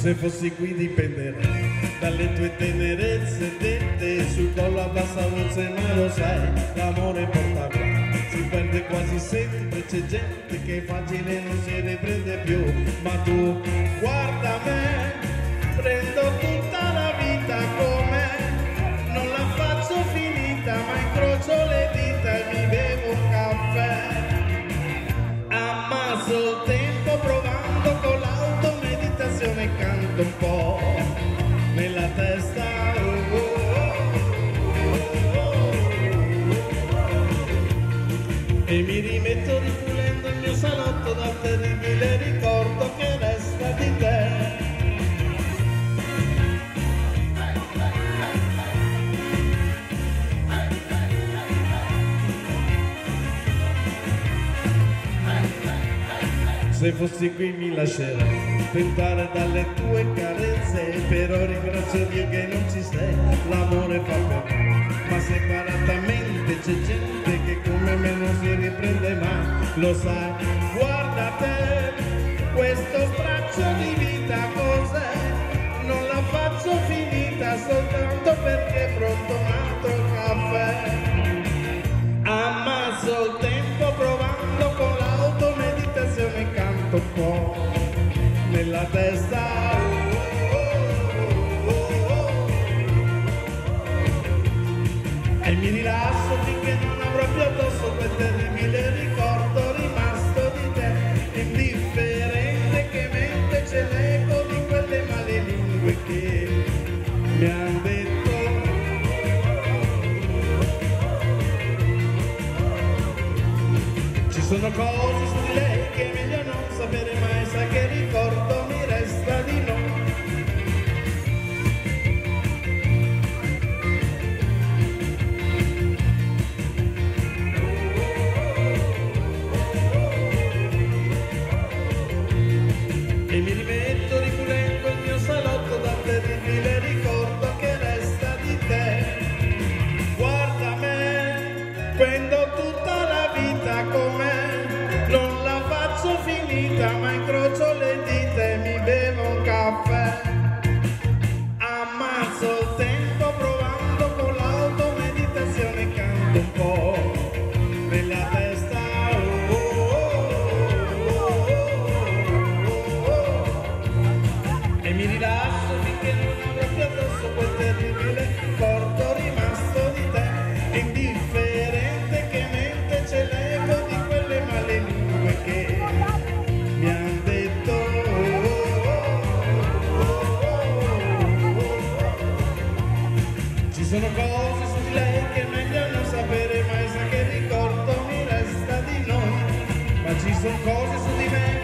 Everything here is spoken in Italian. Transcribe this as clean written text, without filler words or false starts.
Se fossi qui dipenderei dalle tue tenerezze dette sul collo a bassa voce, ma lo sai, l'amore porta qua, si perde quasi sempre, c'è gente che è facile non si riprende più, ma tu guarda me, prendo tutta la vita com'è, non la faccio finita, ma incrocio le dita e mi bevo un caffè, ammazzo il tempo provando con l'automeditazione, canto un po' nella testa, e mi rimetto ripulendo il mio salotto dal terribile ricordo che resta di te. Se fossi qui mi lascerei tentare dalle tue carezze, però ringrazio Dio che non ci sei, l'amore fa per me, ma separatamente c'è gente che come me non si riprende mai, lo sai, guarda te, questo straccio di vita cos'è, non la faccio finita soltanto perché è pronto un altro caffè, ammazzo il tempo provando con l'automeditazione, canto un po' nella testa, e mi rilasso finché non avrò più addosso quel terribile ricordo rimasto di te, indifferente che mente c'è l'eco di quelle male lingue che mi han detto. Ci sono cose su di lei che è meglio non sapere mai, sa che ricordo mi resta di noi. E mi rimetto ripulendo il mio salotto dal terribile ricordo che resta di te. Guarda me, prendo tutta la vita com'è, non la faccio finita, ma incrocio le dita e mi bevo un caffè, ammazzo il tempo provando con l'automeditazione, canto un po' nella testa, e mi rilasso finché non avrò più addosso quel terribile ricordo rimasto di te, indifferente che mente c'è l'eco di quelle male lingue che mi han detto. Ci sono cose su di lei che è meglio non sapere mai, sa che ricordo mi resta di noi, ma ci sono cose su di me